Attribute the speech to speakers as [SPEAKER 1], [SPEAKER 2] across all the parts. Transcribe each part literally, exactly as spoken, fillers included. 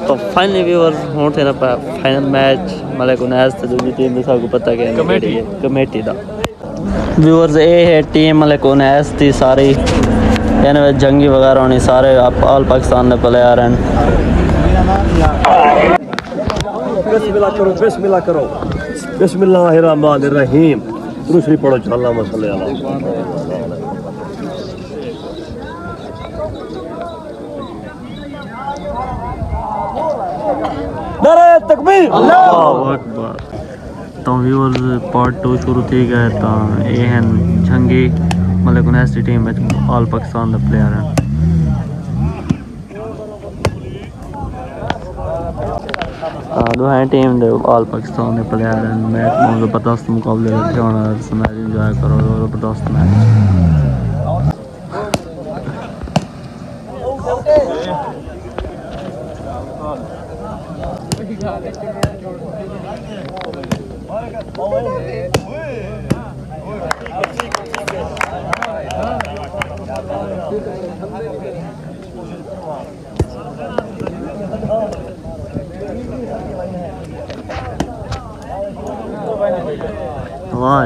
[SPEAKER 1] तो finally viewers हूँ थे ना फाइनल मैच मतलब उन्नीस तो दूसरी टीम का को पता क्या कमेटी कमेटी दा व्यूअर्स ये है टीम मतलब उन्नीस थी सारी इन्हें जंगी वगैरह होनी सारे ऑल पाकिस्तान ने प्लेयर हैं।
[SPEAKER 2] बिस्मिल्लाह करो बिस्मिल्लाह करो बिस्मिल्लाहिर्रहमानिर्रहीम दूसरी पढ़ो अल्लाहुम्मा सल्ली अला नारे तकबीर अल्लाहु
[SPEAKER 1] अकबर। तो व्यूअर्स पार्ट टू शुरू थी गए तो ये हैं जंगी मतलब उन्नीस टीम में ऑल पाकिस्तान के प्लेयर हैं। दो हैं टीम दे ऑल पाकिस्तान के प्लेयर हैं। मैच में ज़बरदस्त मुकाबले रखे होना मैच इंजॉय करो ज़बरदस्त मैच। Why?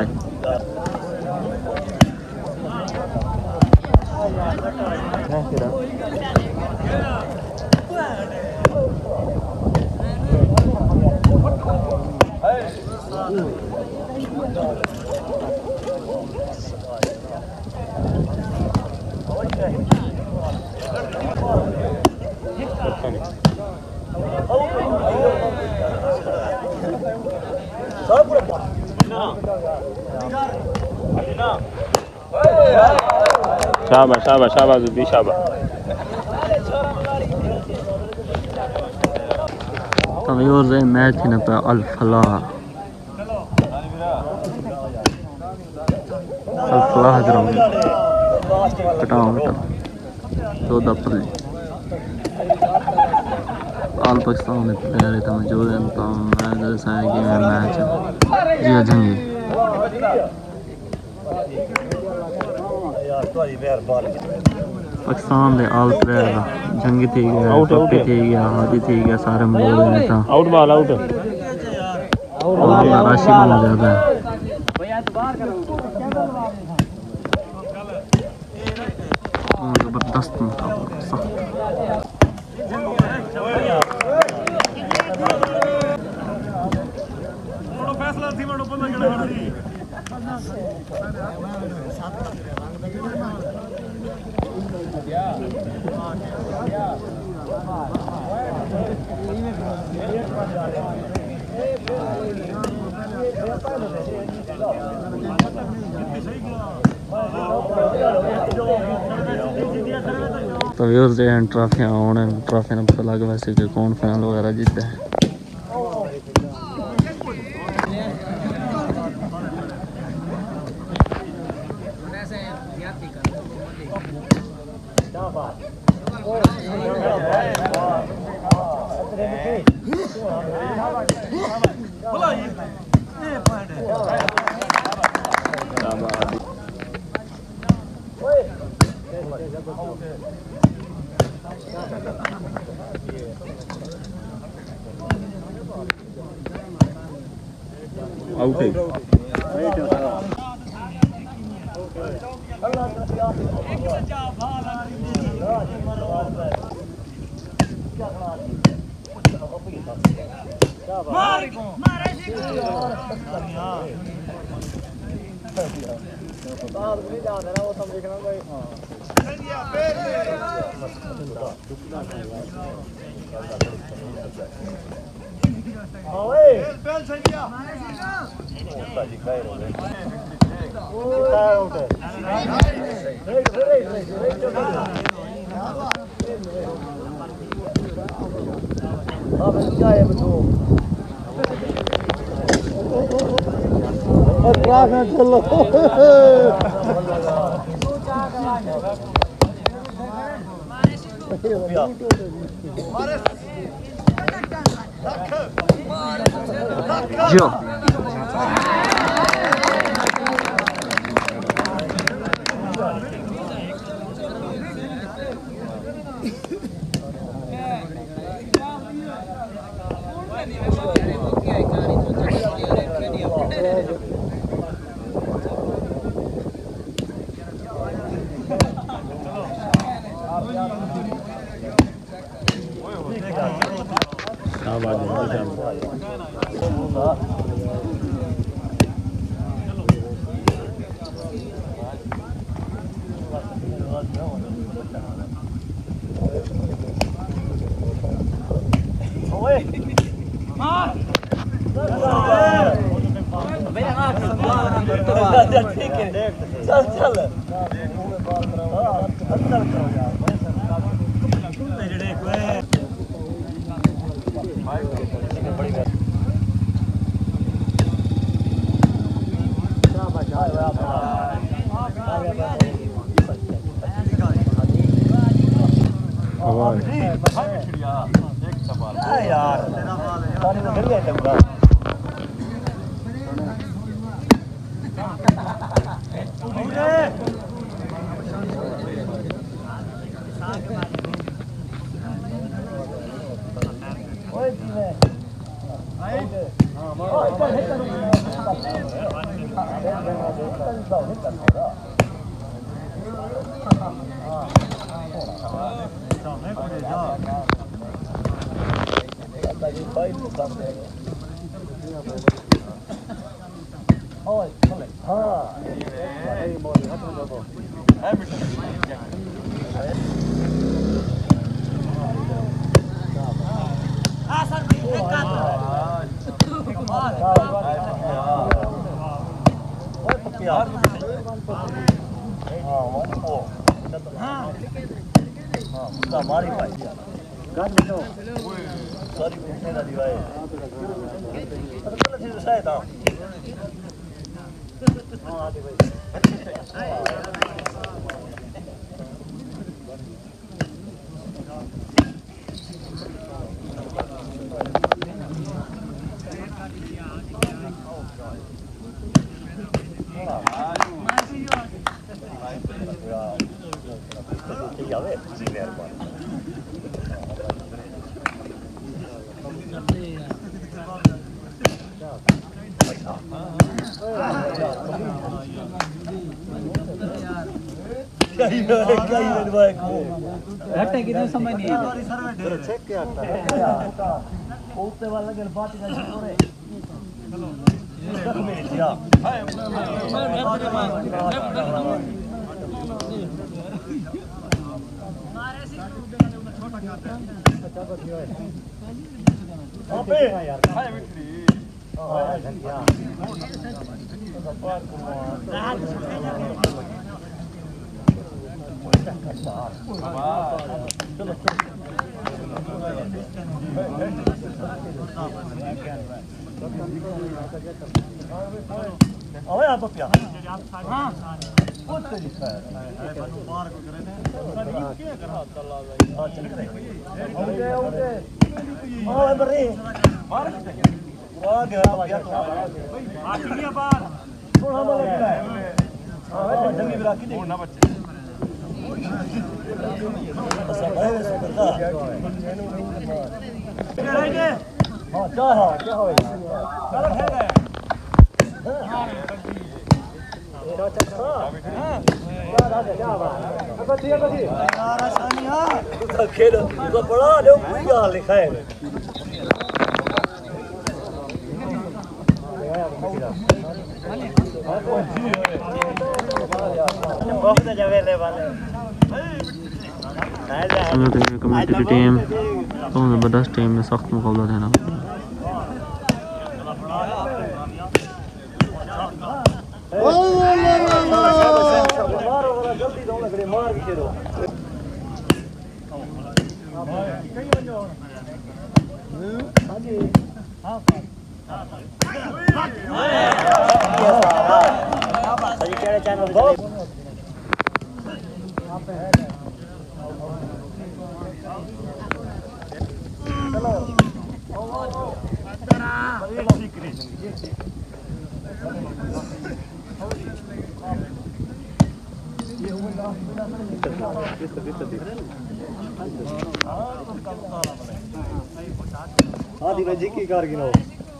[SPEAKER 1] शाबाश शाबाश शाबाश दी शाबाश। तो व्यूअर्स ये मैच ही ना पे अल फलाह अल फलाह ग्राउंड कटाओ कटाओ दो दपली ऑल पाकिस्तान ने प्लेयर थे मौजूद हैं। तो मैं दर्शाया कि मैच जी जंगी पाकिस्तान दे ऑल प्लेयर जंगी थी गया टोपी थी गया हादी थी गया सारे मौजूद हैं। था आउट बॉल आउट राशि बहुत ज़्यादा है। ज़बरदस्त मुकाबला सख्त तो व्यूअर्स ये ट्रॉफियाँ आने ट्रॉफियाँ पता लग वैसे कि कौन फाइनल वगैरह जीतता है। आउट है चलो जो
[SPEAKER 2] चल चल यार पानी में गिर गया लगता हमारी भाई सारी घूमने का दिवाए पता चल शायद हां हां आते भाई
[SPEAKER 3] घटे कितने समय नहीं है
[SPEAKER 2] चेक क्या आता है ऊपर वाला के बात का छोड़े चलो में दिया अबे यार हाय मिट्टी हां धनिया चलो अबे आप क्या हां बहुत तरीका है बार को करे थे क्या करा चला भाई हां चल रहे ओके ओके ओए बरे बाहर आ गया भैया आ गया बाहर थोड़ा मला है हां जंगी बिरा की दे ना बच्चे हाँ क्या है क्या हो चलो खेल गए खेल तो बड़ा ले क्या लिखा है
[SPEAKER 1] कमेटी की टीम तो ज़बरदस्त टीम में सख्त मुकाबला देना
[SPEAKER 2] ये आदि भाई जी की कार गिनो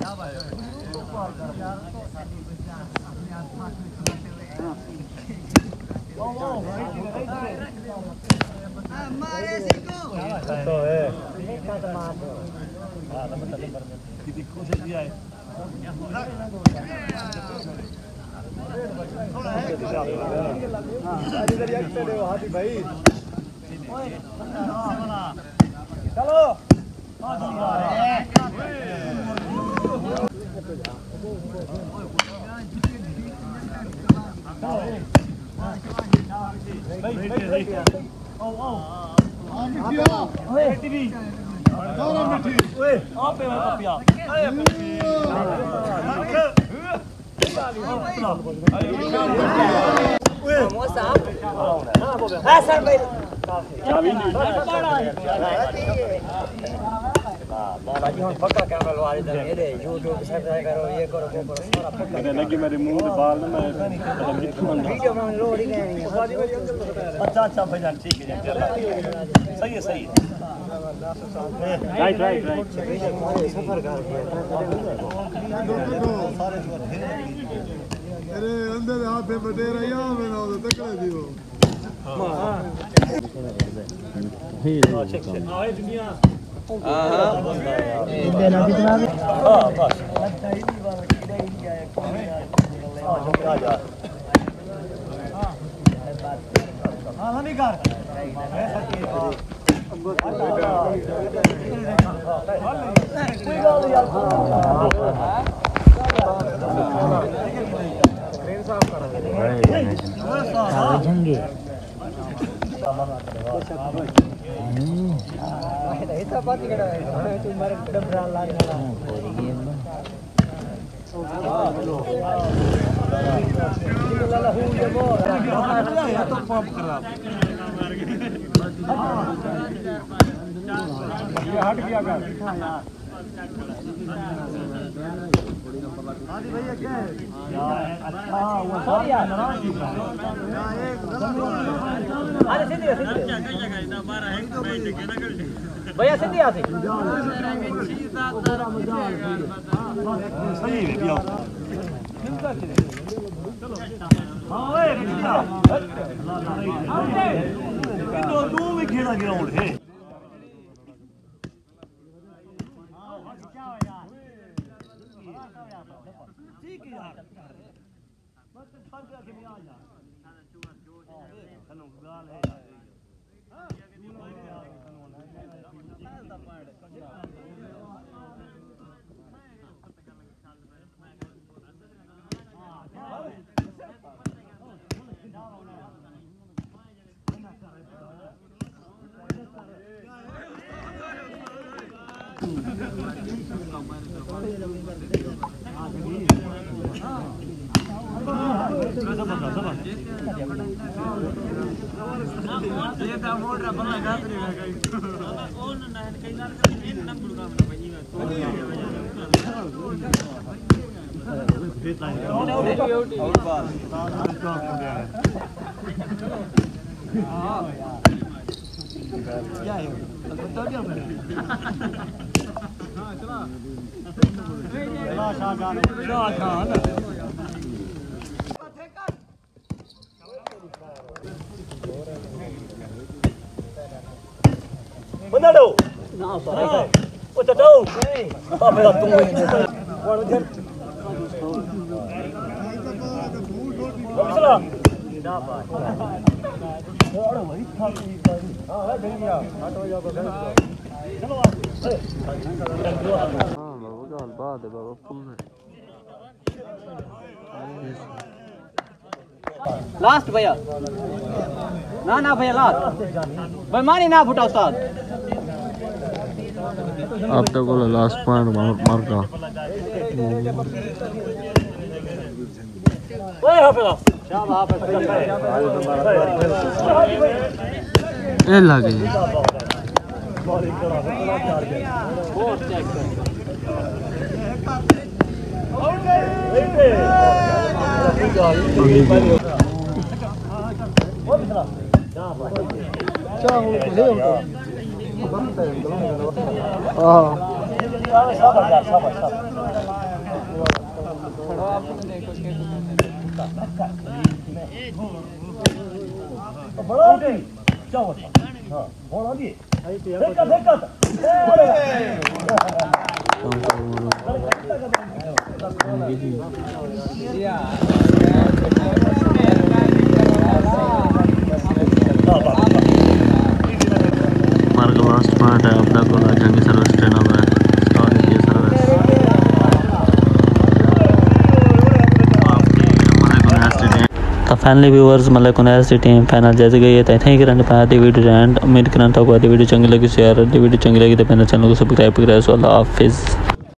[SPEAKER 2] तो है हां नंबर नंबर कितनी कोशिश किया है आज इधर एक से दे हाथी भाई चलो पक्का कैमरा लगा दे मेरे यूट्यूब सब्सक्राइब करो ये करो वो करो सारा पक्का लगी मेरे मुंह पे बाल ना मैं वीडियो में लोड ही नहीं है अच्छा अच्छा भाईजान ठीक है सही है सही है राइट राइट राइट सफर कर
[SPEAKER 4] अरे अंदर हाथ पे बटेरा यहाँ में ना हो तो तकड़े दियो
[SPEAKER 2] हां चेक चेक हां दुनिया हां हां देना कितना हां बस लगता ही नहीं बाल कीड़ा ही नहीं आया हां जो आ जा हां हां नहीं कर कोई बात यार ट्रेन साफ कर जंगे ऐसा बात ही करा तुम्हारे डबरा लागना पूरी गेम में लाला हूं ये वो तो पंप खराब ये हट गया कर आदि भैया क्या है अच्छा वो सॉरी यार अरे सीधी सीधी भैया सीधी आती सही है भैया हां ओए किलो तू भी खेला ग्राउंड है ठीक है यार बस फल के आके आ जा खनो गाल है क्या है बता दिया मैंने हां चला चला शाहजान शाहजान बंदा दो ना सर ओ चटो हां मेरा तुम कौन उधर चला ना बात और वही था की हां है भैया ऑटो जाओ चलो हां बाबू गाल बात है बाबू फुल है
[SPEAKER 3] लास्ट भैया ना ना भैया लास्ट बेईमानी ना फुटा उस्ताद
[SPEAKER 4] अब तक बोला लास्ट पॉइंट मार मार का
[SPEAKER 2] ओए हाफिज शाबाश हाफिज
[SPEAKER 4] ए लगे
[SPEAKER 2] बहुत चेक शाबाश यार शाबाश शाबाश बड़ा उठे जाओ हां बड़ा दिए देखा देखा
[SPEAKER 1] हमारा लास्ट पार्ट है अपना को जंगी सर्विस ट्रेन हुआ है स्टॉक की सर्विस तो फाइनली व्यूअर्स मतलब कौन ऐसी टीम फाइनल जैसे गई है तो थैंक यू करने पाया थी वीडियो एंड उम्मीद करना था वीडियो चंगी लगी शेयर वीडियो चंगी लगी तो मेरे चैनल को सब्सक्राइब करें। सो अल्लाह हाफिज़।